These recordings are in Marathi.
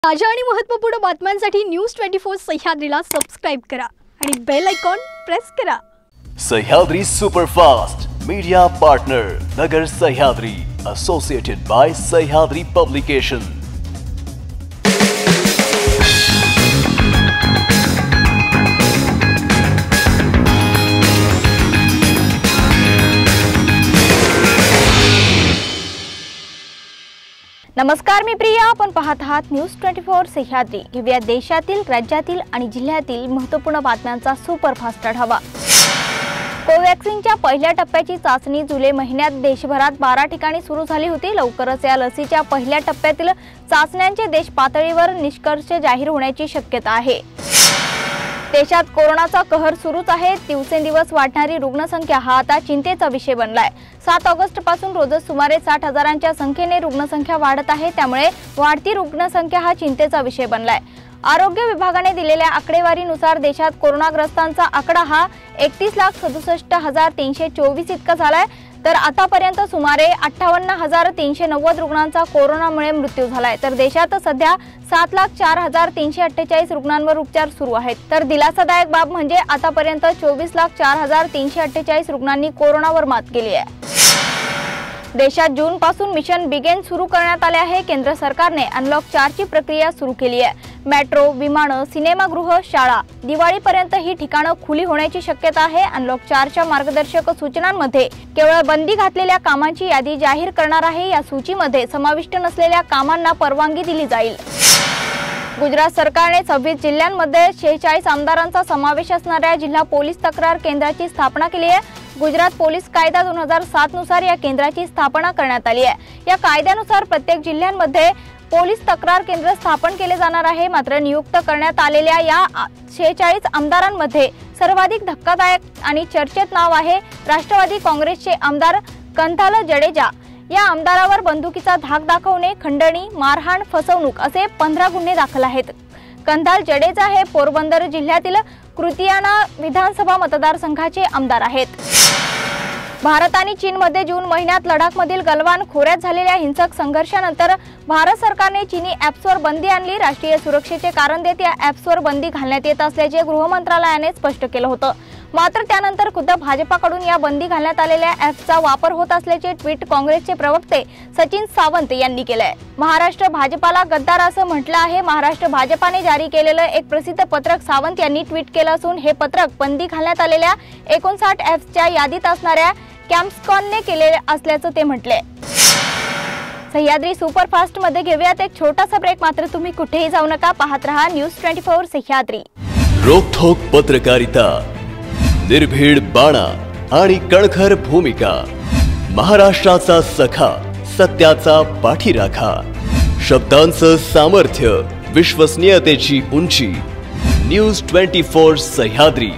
ताज्या आणि महत्त्वपूर्ण बातम्यांसाठी न्यूज 24 सह्याद्रीला सबस्क्राइब करा आणि बेल आयकॉन प्रेस करा। Sahyadri superfast media partner Nagar Sahyadri associated by Sahyadri publication. नमस्कार, मी प्रिया। आपण पाहत आहात न्यूज 24 सह्याद्री। घेऊया देशातील, राज्यातील आणि जिल्ह्यातील महत्त्वपूर्ण बातम्यांचा सुपरफास्ट आढावा। कोवॅक्सिनच्या पहिल्या टप्प्याची चाचणी जुलै महिन्यात देशभरात 12 ठिकाणी सुरू झाली होती। लवकरच या लसीच्या पहिल्या टप्प्यातील चाचण्यांचे देश पातळीवर निष्कर्ष जाहीर होण्याची शक्यता आहे। देशात कोरोनाचा कहर सुरूच आहे। दिवसेंदिवस वाढणारी रुग्णसंख्या हा आता चिंतेचा विषय बनलाय। 7 ऑगस्ट पासून रोजच सुमारे 60,000च्या संख्येने रुग्णसंख्या वाढत आहे। त्यामुळे वाढती रुग्णसंख्या हा चिंतेचा विषय बनलाय। आरोग्य विभागाने दिलेल्या आकडेवारीनुसार देशात कोरोनाग्रस्तांचा आकडा हा 31,67,324 इतका झालाय। तर आतापर्यंत सुमारे 58,390 रुग्णांचा कोरोनामुळे मृत्यू झालाय। तर देशात सध्या 7,04,348 रुग्णांवर उपचार सुरू आहेत। तर दिलासादायक बाब म्हणजे आतापर्यंत 24,04,348 रुग्णांनी कोरोनावर मात केली आहे। देशात जून पासून मिशन बिगेन सुरू करण्यात आले आहे। केंद्र सरकारने अनलॉक 4 ची प्रक्रिया सुरू केली आहे। मेट्रो, विमानं, सिनेमागृह, शाळा दिवाळीपर्यंत ही ठिकाणं खुली होण्याची शक्यता आहे। अनलॉक 4 च्या मार्गदर्शक सूचनांमध्ये केवळ बंदी घातलेल्या कामांची यादी जाहीर करणार आहे। या सूचीमध्ये समाविष्ट नसलेल्या कामांना परवानगी दिली जाईल। गुजरात सरकारने 26 जिल्ह्यांमध्ये 46 आमदारांचा समावेश असणाऱ्या जिल्हा पोलीस तक्रार केंद्राची स्थापना केली आहे। गुजरात पोलीस कायदा 2007 नुसार या केंद्राची स्थापना करण्यात आली आहे। या कायद्यानुसार प्रत्येक जिल्ह्यांमध्ये पोलीस तक्रार केंद्र स्थापन केले जाणार आहे। मात्र नियुक्त करण्यात आलेल्या या 46 आमदारांमध्ये सर्वाधिक धक्कादायक आणि चर्चेत नाव आहे राष्ट्रवादी काँग्रेसचे आमदार कंथाल जडेजा। या आमदारावर बंदुकीचा धाक दाखवणे, खंडणी, मारहाण, फसवणूक असे 15 गुन्हे दाखल आहेत। कंथाल जडेजा हे पोरबंदर जिल्ह्यातील कृतियाना विधानसभा मतदारसंघाचे आमदार आहेत। भारत आणि चीनमध्ये जून महिन्यात लडाखमधील गलवान खोऱ्यात झालेल्या हिंसक संघर्षानंतर भारत सरकारने चीनी ॲप्सवर बंदी आणली। राष्ट्रीय सुरक्षेचे कारण देत या ॲप्सवर बंदी घालण्यात येत असल्याचे गृह मंत्रालयाने स्पष्ट केलं होतं। मात्र त्यानंतर खुद्द भाजपाकडून या बंदी घालण्यात आलेल्या ॲप्सचा वापर होत असल्याचे ट्विट काँग्रेसचे प्रवक्ते सचिन सावंत यांनी केलंय। महाराष्ट्र भाजपाला गद्दार असं म्हटलं आहे। महाराष्ट्र भाजपाने जारी केलेलं एक प्रसिद्ध पत्रक सावंत यांनी ट्विट केलं असून हे पत्रक बंदी घालण्यात आलेल्या 59 ॲप्सच्या यादीत असणाऱ्या कॅम्स्कॉनने केले असल्याचं ते म्हटले। सह्याद्री सुपरफास्ट मध्ये घेऊयात एक छोटासा ब्रेक। मात्र तुम्ही कुठेही जाऊ नका, पाहत रहा न्यूज 24 सह्याद्री। रोकठोक पत्रकारिता, निर्भीड बाणा आणि कणखर भूमिका, महाराष्ट्राचा सखा, सत्याचा पाठीराखा, शब्दांचं सामर्थ्य, विश्वसनीयतेची उंची, न्यूज 24 सह्याद्री।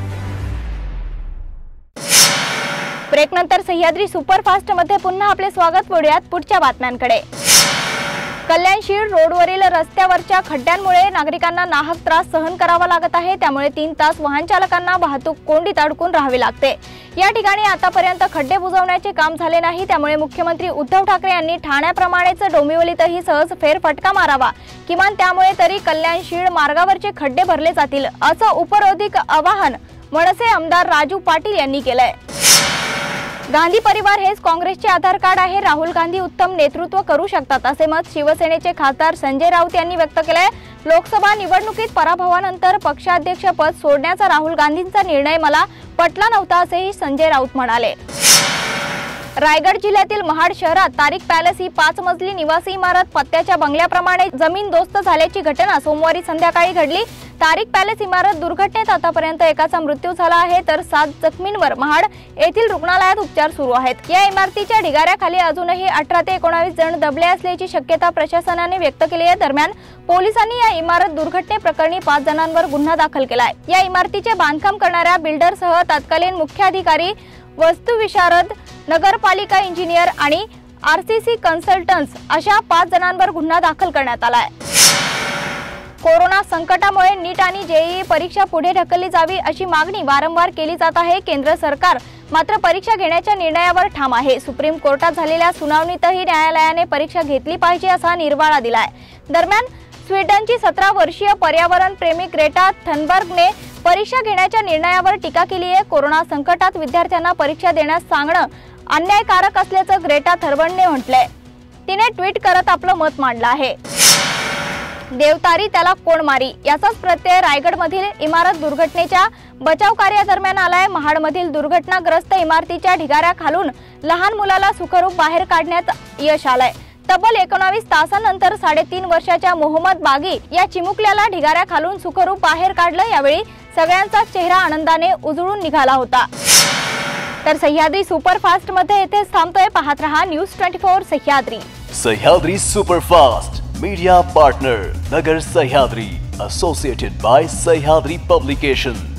ब्रेक नंतर सह्याद्री सुपरफास्ट मध्ये पुन्हा आपले स्वागत। वळूयात पुढच्या बातम्यांकडे। कल्याणशीळ रोडवरील रस्त्यावरच्या खड्ड्यांमुळे नागरिकांना नाहक त्रास सहन करावा लागत आहे। त्यामुळे 3 तास वाहन चालकांना वाहतूक कोंडीत अडकून राहावे लागते। या ठिकाणी आतापर्यंत खड्डे बुजवण्याचे काम झाले नाही। त्यामुळे मुख्यमंत्री उद्धव ठाकरे यांनी ठाण्याप्रमाणेच डोंबिवलीतही सहज फेरफटका मारावा। किमान त्यामुळे तरी कल्याणशीळ मार्गावरचे खड्डे भरले जातील, असं उपरोधिक आवाहन मनसे आमदार राजू पाटील यांनी केलंय। गांधी परिवार हेच काँग्रेसचे आधार कार्ड आहे। राहुल गांधी उत्तम नेतृत्व करू शकतात, असे मत शिवसेनेचे खासदार संजय राऊत यांनी व्यक्त केलंय। लोकसभा निवडणुकीत पराभवानंतर पक्षाध्यक्ष पद सोडण्याचा राहुल गांधींचा निर्णय मला पटला नव्हता, असेही संजय राऊत म्हणाले। रायगड जिल्ह्यातील महाड शहरात तारिक पॅलेस ही 5 मजली निवासी इमारत पत्त्याच्या बंगल्याप्रमाणे जमीनदोस्त झाल्याची घटना सोमवारी संध्याकाळी घडली। तारिक पॅलेस इमारत दुर्घटनेत आतापर्यंत एकाचा मृत्यू झाला आहे, तर 7 जखमींवर महाड येथील रुग्णालयात उपचार सुरू आहेत। या इमारतीच्या ढिगाऱ्याखाली अजूनही 18 ते 19 जण दबले असल्याची शक्यता प्रशासनाने व्यक्त केली आहे। दरम्यान पोलिसांनी या इमारत दुर्घटनेप्रकरणी 5 जणांवर गुन्हा दाखल केलाय। या इमारतीचे बांधकाम करणाऱ्या बिल्डरसह तत्कालीन मुख्य अधिकारी, वास्तुविशारद, नगरपालिका इंजिनियर आणि आरसीसी कन्सल्टंट्स अशा 5 जणांवर गुन्हा दाखल करण्यात आलाय। कोरोना संकटामुळे नीट आणि जेईई परीक्षा पुढे ढकलली जावी अशी मागणी वारंवार केली जात आहे। केंद्र सरकार मात्र परीक्षा घेण्याच्या निर्णयावर ठाम आहे। सुप्रीम कोर्टात झालेल्या सुनावणीतही न्यायालयाने परीक्षा घेतली पाहिजे असा निर्वाळा दिलाय। दरम्यान स्वीडनची 17 वर्षीय पर्यावरण प्रेमी ग्रेटा थनबर्गने परीक्षा घेण्याच्या निर्णयावर टीका केली आहे। कोरोना संकटात विद्यार्थ्यांना परीक्षा देण्यास सांगणं अन्यायकारक असल्याचं ग्रेटा थनबर्गने म्हटलंय। तिने ट्विट करत आपलं मत मांडलं आहे। देवतारी त्याला कोण मारी याचाच प्रत्यय रायगडमधील इमारत दुर्घटनेच्या बचाव कार्यादरम्यान आलाय। महाडमधील दुर्घटनाग्रस्त इमारतीच्या ढिगाऱ्या खालून लहान मुलाला सुखरूप बाहेर काढण्यात यश आलंय। तब्बल 19 तासांनंतर 3.5 वर्षाच्या मोहम्मद बागी या चिमुकल्याला ढिगाऱ्या खालून सुखरूप बाहेर काढलं। यावेळी सगळ्यांचा चेहरा आनंदाने उजळून निघाला होता। तर सह्याद्री सुपरफास्ट मध्ये इथेच थांबतोय। पाहत रहा news 24 Sahyadri. Sahyadri superfast media partner Nagar Sahyadri, associated by Sahyadri Publications.